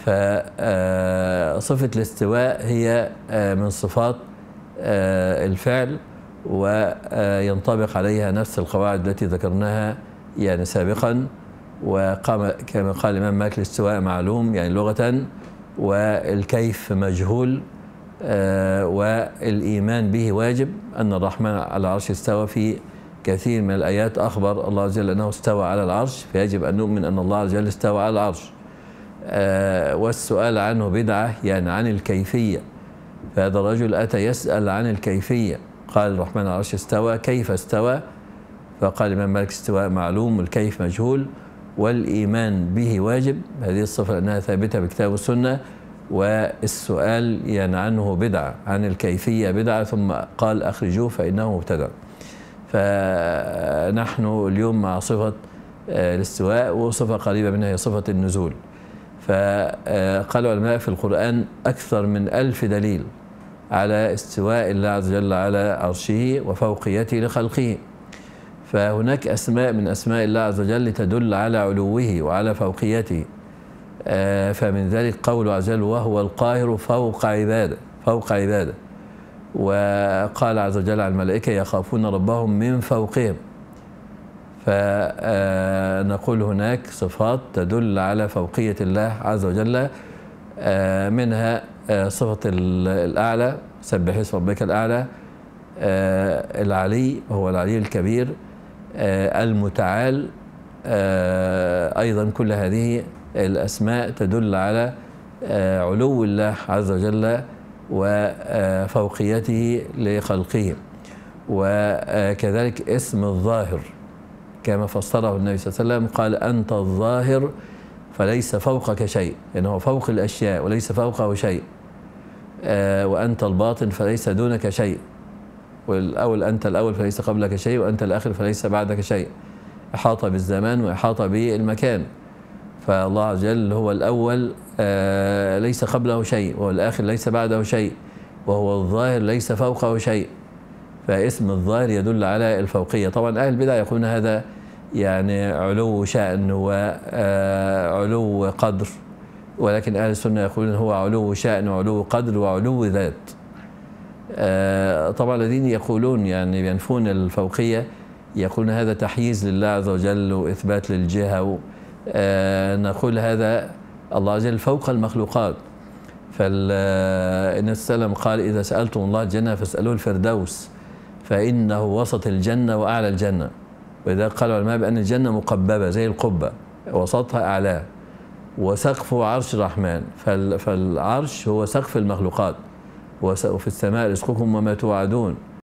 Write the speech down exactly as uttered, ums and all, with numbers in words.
فصفة الاستواء هي من صفات الفعل، وينطبق عليها نفس القواعد التي ذكرناها يعني سابقا. وقام كما قال الإمام مالك: الاستواء معلوم يعني لغة، والكيف مجهول، والإيمان به واجب. أن الرحمن على العرش استوى، في كثير من الآيات أخبر الله عز وجل أنه استوى على العرش، فيجب أن نؤمن أن الله عز وجل استوى على العرش. والسؤال عنه بدعة، يعني عن الكيفية. فهذا الرجل أتى يسأل عن الكيفية، قال الرحمن على العرش استوى، كيف استوى؟ فقال الإمام مالك: استواء معلوم والكيف مجهول والإيمان به واجب. هذه الصفة لأنها ثابتة بالكتاب والسنة، والسؤال يعني عنه بدعة، عن الكيفية بدعة. ثم قال: أخرجوه فإنه مبتدع. فنحن اليوم مع صفة الاستواء، وصفة قريبة منها هي صفة النزول. فقال العلماء: في القرآن أكثر من ألف دليل على استواء الله عز وجل على عرشه وفوقيته لخلقه. فهناك أسماء من أسماء الله عز وجل تدل على علوه وعلى فوقيته. فمن ذلك قوله عز وجل: وهو القاهر فوق عباده، فوق عباده. وقال عز وجل عن الملائكة: يخافون ربهم من فوقهم. فنقول هناك صفات تدل على فوقية الله عز وجل، منها صفة الأعلى: سبح اسم ربك الأعلى. العلي وهو العلي الكبير. المتعال. أيضا كل هذه الأسماء تدل على علو الله عز وجل وفوقيته لخلقه. وكذلك اسم الظاهر كما فسره النبي صلى الله عليه وسلم، قال: أنت الظاهر فليس فوقك شيء، يعني هو فوق الأشياء وليس فوقه شيء. وأنت الباطن فليس دونك شيء، والأول أنت الأول فليس قبلك شيء، وأنت الآخر فليس بعدك شيء. إحاطة بالزمان وإحاطة بالمكان. فالله عز وجل هو الأول ليس قبله شيء، وهو الآخر ليس بعده شيء، وهو الظاهر ليس فوقه شيء. فاسم الظاهر يدل على الفوقية. طبعا أهل البدع يقولون هذا يعني علو شأن وعلو قدر، ولكن أهل السنة يقولون هو علو شأن وعلو قدر وعلو ذات. طبعا الذين يقولون يعني ينفون الفوقية يقولون هذا تحييز لله عز وجل وإثبات للجهة. نقول هذا الله عز وجل فوق المخلوقات. فالنبي صلى الله عليه وسلم قال: إذا سألتم الله الجنة فاسألوه الفردوس، فإنه وسط الجنة وأعلى الجنة. وإذا قال العلماء بأن الجنة مقببة زي القبة، وسطها أعلاه، وسقفه عرش الرحمن. فالعرش هو سقف المخلوقات. وفي السماء رزقكم وما توعدون.